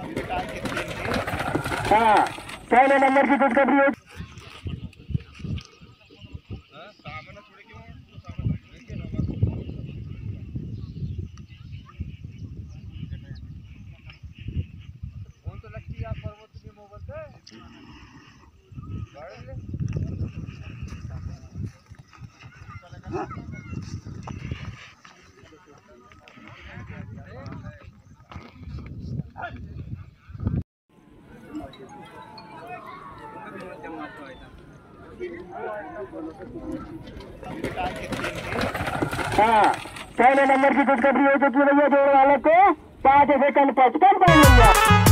हाँ, पहले नंबर की खुशखबरी हो। हाँ, पहले नंबर की खुशखबरी हो चुकी है भैया, जोड़ वाले को 5 सेकंड 55 मिल गया।